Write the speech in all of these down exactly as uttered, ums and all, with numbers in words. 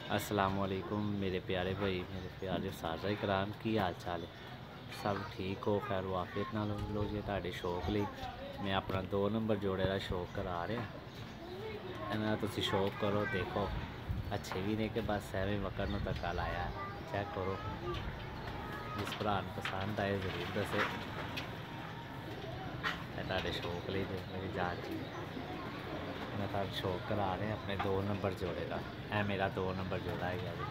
अस्सलामुअलैकुम मेरे प्यारे भाई, मेरे प्यारे साझा कराम की हाल चाल है। सब ठीक हो, खैर वाफियत नाल लो जी। तुहाडे शौक लई मैं अपना दो नंबर जोड़े का शौक करा रहा। इन्हां तुसी शौक करो, देखो अच्छे भी ने कि बस एवं वकड़ नूं धक्का लाया। चेक करो, जिस भरा नूं पसंद आए जरूर दसे। तुहाडे शौक लई मेरी जान जी मैं तुहानूं शौक करा रहा अपने दो नंबर जोड़े का। है मेरा दो नंबर जोड़ा है जी।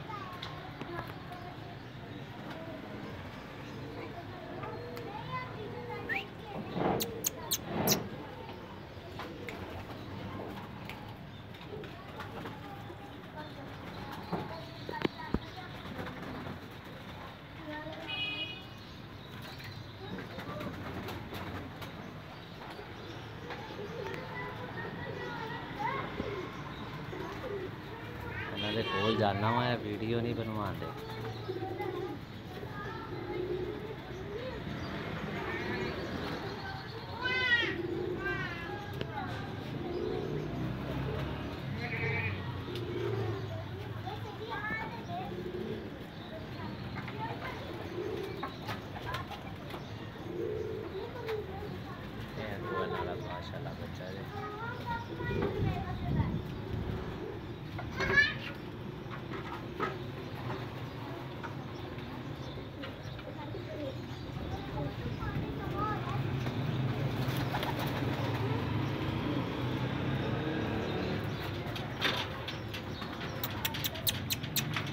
इन्होंने कोल जाना वा वीडियो नहीं बनवाते। माशाल्लाह बच्चा है।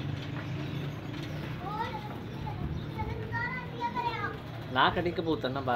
ना कड़ी कबूतर ना